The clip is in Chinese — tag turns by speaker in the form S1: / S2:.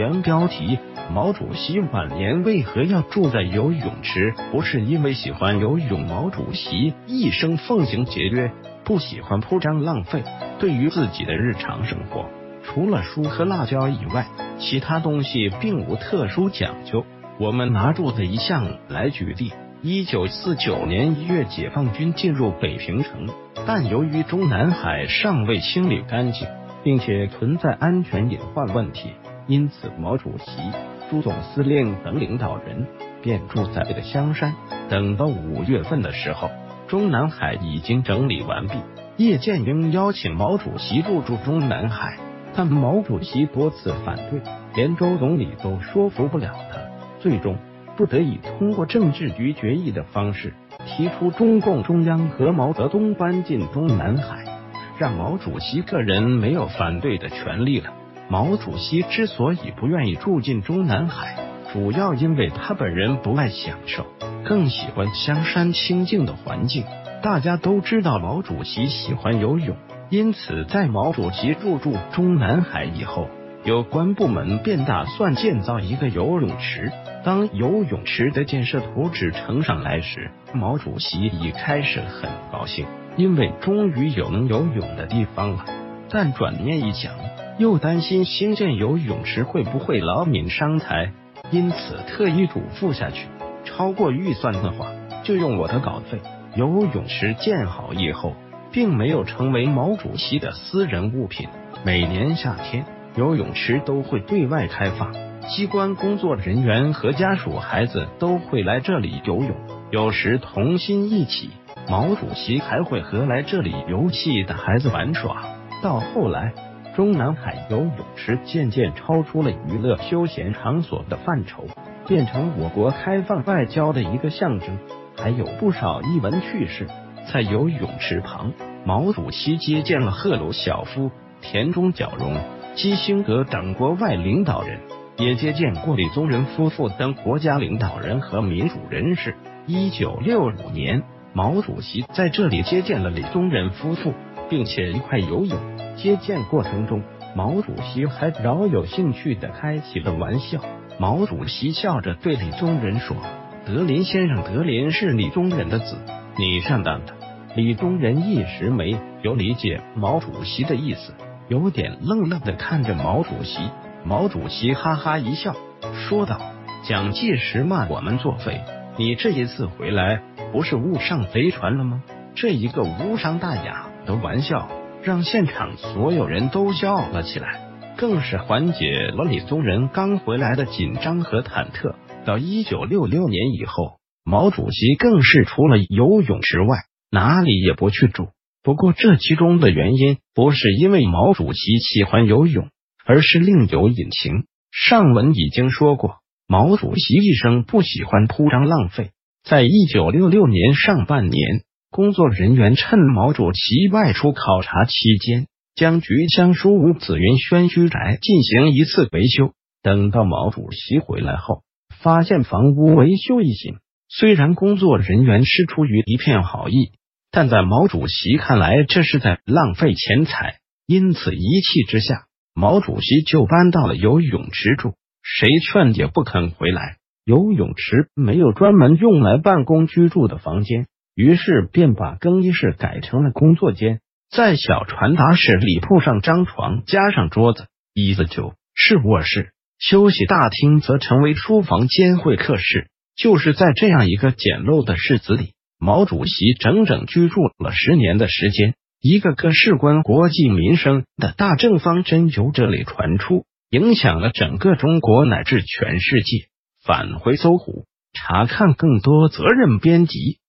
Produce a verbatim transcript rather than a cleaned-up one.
S1: 原标题：毛主席晚年为何要住在游泳池？不是因为喜欢游泳，毛主席一生奉行节约，不喜欢铺张浪费。对于自己的日常生活，除了书和辣椒以外，其他东西并无特殊讲究。我们拿住的一项来举例：一九四九年一月，解放军进入北平城，但由于中南海尚未清理干净，并且存在安全隐患问题，因此毛主席、朱总司令等领导人便住在了香山。等到五月份的时候，中南海已经整理完毕。叶剑英邀请毛主席入住中南海，但毛主席多次反对，连周总理都说服不了他，最终不得已通过政治局决议的方式，提出中共中央和毛泽东搬进中南海，让毛主席个人没有反对的权利了。毛主席之所以不愿意住进中南海，主要因为他本人不爱享受，更喜欢香山清静的环境。大家都知道毛主席喜欢游泳，因此在毛主席入住中南海以后，有关部门便打算建造一个游泳池。当游泳池的建设图纸呈上来时，毛主席已开始很高兴，因为终于有能游泳的地方了。但转念一想，又担心新建游泳池会不会劳民伤财，因此特意嘱咐下去，超过预算的话就用我的稿费。游泳池建好以后，并没有成为毛主席的私人物品。每年夏天，游泳池都会对外开放，机关工作人员和家属孩子都会来这里游泳，有时同心一起。毛主席还会和来这里游戏的孩子玩耍。到后来，中南海游泳池渐渐超出了娱乐休闲场所的范畴，变成我国开放外交的一个象征。还有不少艺文趣事。在游泳池旁，毛主席接见了赫鲁晓夫、田中角荣、基辛格等国外领导人，也接见过李宗仁夫妇等国家领导人和民主人士。一九六五年，毛主席在这里接见了李宗仁夫妇，并且一块游泳。接见过程中，毛主席还饶有兴趣地开起了玩笑。毛主席笑着对李宗仁说：“德林先生，德林是李宗仁的子，你上当的。”李宗仁一时没有理解毛主席的意思，有点愣愣地看着毛主席。毛主席哈哈一笑，说道：“蒋介石骂我们作废，你这一次回来不是误上贼船了吗？”这一个无伤大雅的玩笑，让现场所有人都笑了起来，更是缓解了李宗仁刚回来的紧张和忐忑。到一九六六年以后，毛主席更是除了游泳池外，哪里也不去住。不过这其中的原因不是因为毛主席喜欢游泳，而是另有隐情。上文已经说过，毛主席一生不喜欢铺张浪费。在一九六六年上半年，工作人员趁毛主席外出考察期间，将菊香书屋紫云轩居宅进行一次维修。等到毛主席回来后，发现房屋维修一新。虽然工作人员是出于一片好意，但在毛主席看来这是在浪费钱财，因此一气之下，毛主席就搬到了游泳池住。谁劝也不肯回来。游泳池没有专门用来办公居住的房间，于是便把更衣室改成了工作间。在小传达室里铺上张床，加上桌子、椅子就是卧室，休息大厅则成为书房兼会客室。就是在这样一个简陋的室子里，毛主席整整居住了十年的时间。一个个事关国计民生的大政方针由这里传出，影响了整个中国乃至全世界。返回搜狐，查看更多责任编辑。